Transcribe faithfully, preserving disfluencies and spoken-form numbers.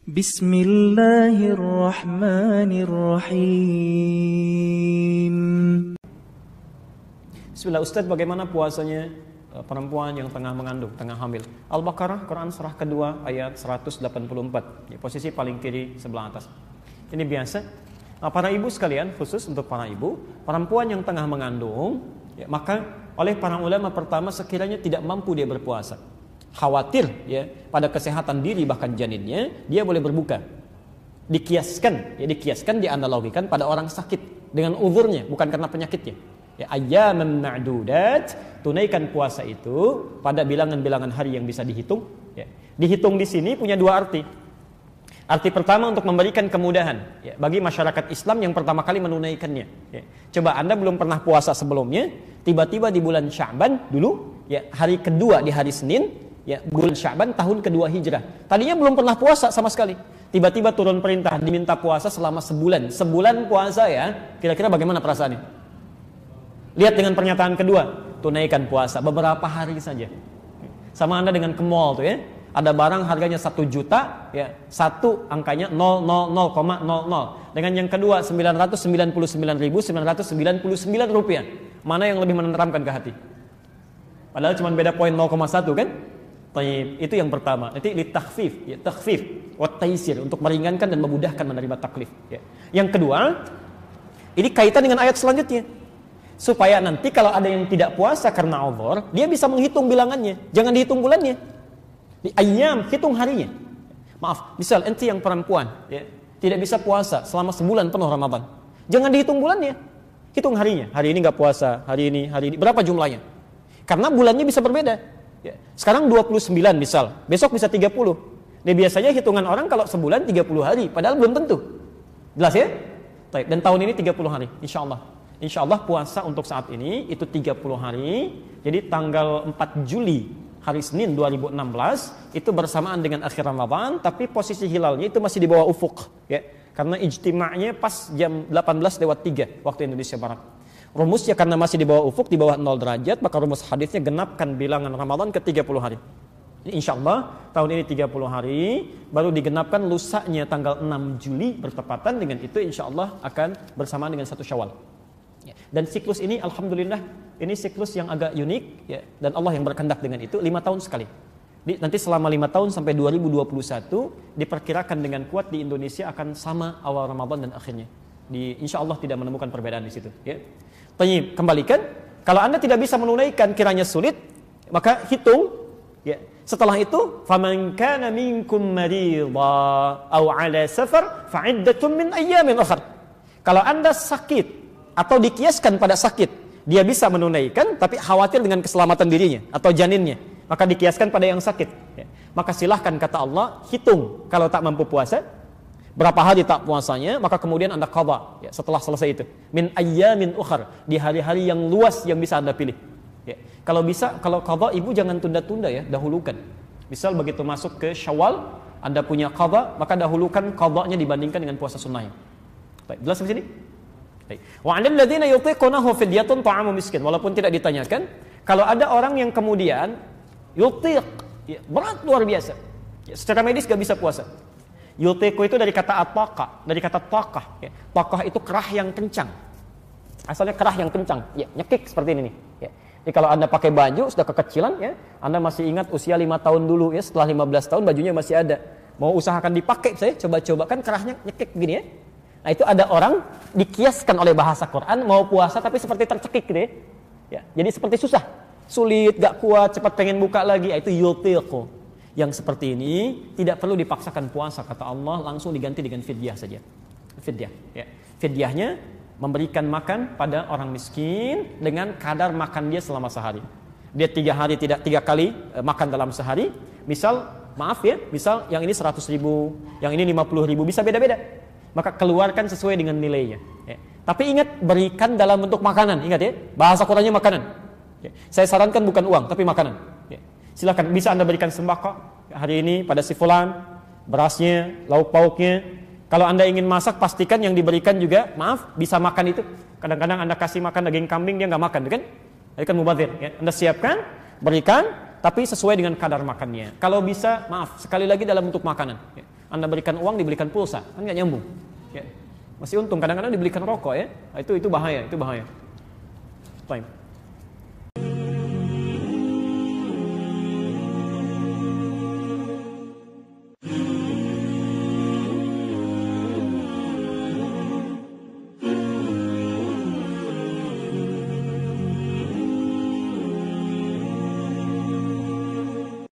Bismillahirrahmanirrahim. Bismillah, Ustaz, bagaimana puasanya perempuan yang tengah mengandung, tengah hamil? Al-Baqarah, Quran surah kedua ayat seratus delapan puluh empat, ya, posisi paling kiri sebelah atas. Ini biasa. Nah, para ibu sekalian, khusus untuk para ibu, perempuan yang tengah mengandung, ya, maka oleh para ulama pertama sekiranya tidak mampu dia berpuasa, khawatir ya pada kesehatan diri bahkan janinnya, dia boleh berbuka. Dikiaskan, ya dikiaskan, dianalogikan pada orang sakit dengan uzurnya, bukan karena penyakitnya. Ya, ayyaman ma'dudat, tunaikan puasa itu pada bilangan-bilangan hari yang bisa dihitung. Ya. Dihitung di sini punya dua arti. Arti pertama untuk memberikan kemudahan ya, bagi masyarakat Islam yang pertama kali menunaikannya. Ya. Coba Anda belum pernah puasa sebelumnya, tiba-tiba di bulan Sya'ban dulu, ya hari kedua di hari Senin, ya bulan Sya'ban tahun kedua Hijrah. Tadinya belum pernah puasa sama sekali. Tiba-tiba turun perintah diminta puasa selama sebulan. Sebulan puasa ya. Kira-kira bagaimana perasaannya? Lihat dengan pernyataan kedua, tunaikan puasa beberapa hari saja. Sama Anda dengan ke mall tuh ya. Ada barang harganya satu juta, ya satu angkanya nol nol koma nol nol. Dengan yang kedua sembilan ratus sembilan puluh sembilan ribu sembilan ratus sembilan puluh sembilan rupiah. Mana yang lebih menenteramkan ke hati? Padahal cuma beda poin nol koma satu kan? Taib. Itu yang pertama. Nanti li takhfif, ya takhfif wa taisir, untuk meringankan dan memudahkan menerima taklif, ya. Yang kedua, ini kaitan dengan ayat selanjutnya. Supaya nanti kalau ada yang tidak puasa karena uzur, dia bisa menghitung bilangannya. Jangan dihitung bulannya. Di ayyam, hitung harinya. Maaf, misal enti yang perempuan, ya, tidak bisa puasa selama sebulan penuh Ramadan. Jangan dihitung bulannya. Hitung harinya. Hari ini enggak puasa, hari ini, hari ini. Berapa jumlahnya? Karena bulannya bisa berbeda. Ya. Sekarang dua puluh sembilan misal, besok bisa tiga puluh. Dia biasanya hitungan orang kalau sebulan tiga puluh hari, padahal belum tentu. Jelas ya? Dan tahun ini tiga puluh hari, insya Allah. Insya Allah puasa untuk saat ini itu tiga puluh hari. Jadi tanggal empat Juli, hari Senin dua ribu enam belas, itu bersamaan dengan akhir Ramadan, tapi posisi hilalnya itu masih di bawah ufuk. Ya. Karena ijtima'nya pas jam delapan belas lewat tiga waktu Indonesia Barat. Rumusnya karena masih di bawah ufuk, di bawah nol derajat, maka rumus hadisnya genapkan bilangan Ramadan ke tiga puluh hari. Jadi insya Allah tahun ini tiga puluh hari, baru digenapkan lusanya tanggal enam Juli bertepatan dengan itu, insya Allah akan bersamaan dengan satu Syawal. Dan siklus ini alhamdulillah ini siklus yang agak unik ya, dan Allah yang berkehendak dengan itu lima tahun sekali. Di, nanti selama lima tahun sampai dua ribu dua puluh satu diperkirakan dengan kuat di Indonesia akan sama awal Ramadan dan akhirnya. Di insya Allah tidak menemukan perbedaan di situ. Ya. Tayyib, kembalikan. Kalau Anda tidak bisa menunaikan, kiranya sulit, maka hitung. Ya. Setelah itu, faman kana minkum maridha aw ala safar fa'iddatun min ayyamin ukhra. Kalau Anda sakit atau dikiaskan pada sakit, dia bisa menunaikan tapi khawatir dengan keselamatan dirinya atau janinnya, maka dikiaskan pada yang sakit. Ya. Maka silahkan kata Allah, hitung kalau tak mampu puasa, berapa hari tak puasanya, maka kemudian Anda qadha ya, setelah selesai itu. Min ayyamin ukhra, di hari-hari yang luas yang bisa Anda pilih. Ya. Kalau bisa, kalau qadha ibu jangan tunda-tunda ya, dahulukan. Misal begitu masuk ke Syawal, Anda punya qadha, maka dahulukan qadhanya dibandingkan dengan puasa sunnahnya. Baik, jelas di sini? Wa 'alal ladzina yutiqunahu fidyatun ta'amu miskin. Walaupun tidak ditanyakan, kalau ada orang yang kemudian yutiq, ya, berat luar biasa. Ya, secara medis gak bisa puasa. Yutiqu itu dari kata ataqah, dari kata taqah. Ya. Taqah itu kerah yang kencang. Asalnya kerah yang kencang, ya, nyekik seperti ini nih. Ya. Jadi kalau Anda pakai baju sudah kekecilan, ya, Anda masih ingat usia lima tahun dulu, ya, setelah lima belas tahun bajunya masih ada. Mau usahakan dipakai, saya coba-coba kan kerahnya nyekik begini ya. Nah itu ada orang dikiaskan oleh bahasa Quran mau puasa tapi seperti tercekik gitu ya. Ya. Jadi seperti susah, sulit, gak kuat, cepat pengen buka lagi. Itu yutiqu. Yang seperti ini tidak perlu dipaksakan puasa, kata Allah, langsung diganti dengan fidyah saja. Fidyah, ya. Fidyahnya memberikan makan pada orang miskin dengan kadar makan dia selama sehari. Dia tiga hari tidak tiga kali eh, makan dalam sehari. Misal, maaf ya, misal yang ini seratus ribu, yang ini lima puluh ribu, bisa beda-beda. Maka keluarkan sesuai dengan nilainya. Ya. Tapi ingat, berikan dalam bentuk makanan. Ingat ya, bahasa Qurannya makanan. Ya. Saya sarankan bukan uang, tapi makanan. Ya. Silakan, bisa Anda berikan sembako hari ini pada si fulan, berasnya, lauk pauknya. Kalau Anda ingin masak, pastikan yang diberikan juga, maaf, bisa makan itu. Kadang-kadang Anda kasih makan daging kambing, dia nggak makan, kan? Jadi kan mubadzir. Ya. Anda siapkan, berikan, tapi sesuai dengan kadar makannya. Kalau bisa, maaf, sekali lagi dalam bentuk makanan. Ya. Anda berikan uang, diberikan pulsa, kan nggak nyambung. Ya. Masih untung, kadang-kadang dibelikan rokok ya. Itu itu bahaya, itu bahaya. Baik.